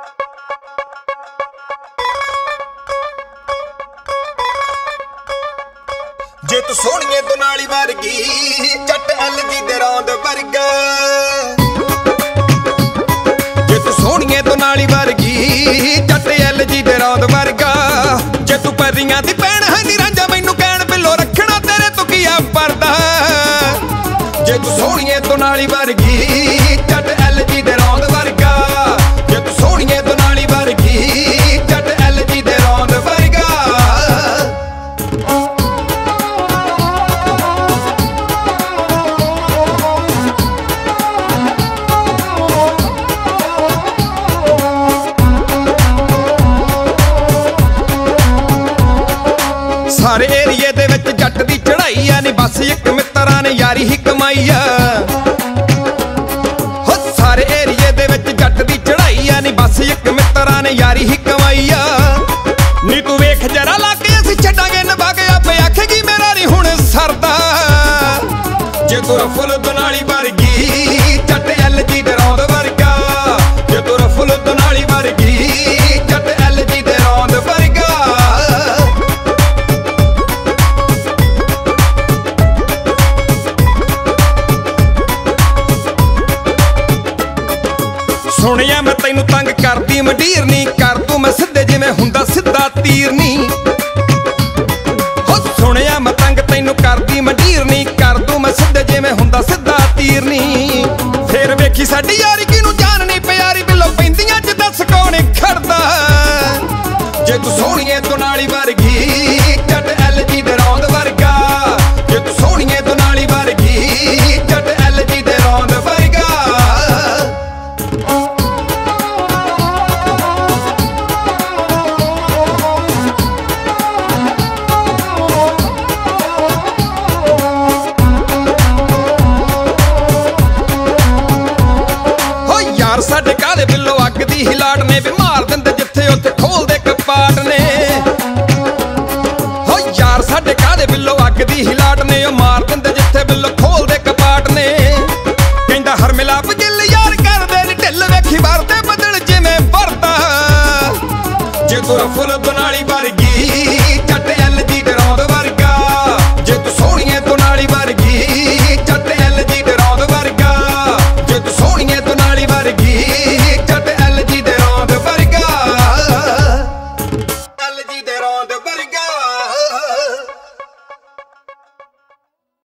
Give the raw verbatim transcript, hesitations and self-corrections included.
जे तू सोहणीए दुनाली वर्गी जट एलजी दे रौंद वर्गा। जे तू सोहणीए दुनाली वर्गी जट एलजी दे रौंद वर्गा। जे तू परियां दी भैण है नी रांझा मैनू कहण बिलो रखना तेरे तो की आ परदा। जे तू सोहणीए दुनाली वर्गी जट एलजी दे रौंद वर्गा। जे तू सोहणीए दुनाली वर्गी जट एलजी दे रौंद वर्गा। सारे एरिए दे विच जट दी चढ़ाई आ नी बस एक मित्तरां ने यारी ही कमाई आ। हो सारे एरिए दे विच जट दी चढ़ाई आ नी बस एक मित्तरां ने यारी ही कमाई आ। नी तू वेख जरा लाके असीं छड्डांगे निभा के आपे आखेगी मेरा नी हुण सरदा। जे तू रफुल दुनाली वर्गी जट एलजी दे रौंद वर्गा। जे तू रफुल दुनाली वर्गी जट एलजी दे रौंद वर्गा। सुनिया मैं तैनू तंग करदी मंडीर नी कर तू मैं सिद्धे जिवें हुंदा सिद्धा तीर नी। हो सुनिया मैं तंग तैनू करदी मंडीर नी कर तू मैं सिद्धे जिवें हुंदा सिद्धा तीर नी। फिर वेखी साडी यारी किनू जान नी प्यारी बिलो पैंदियां च दस कौन खड़दा। जे तू सोहणीए दुनाली वर्गी जट एलजी दे रौंद वर्गा। जे तू सोहणीए दुनाली वर्गी जट एलजी दे रौंद वर्गा। साडे काले बिलो अग दी हिलाड़ ने भी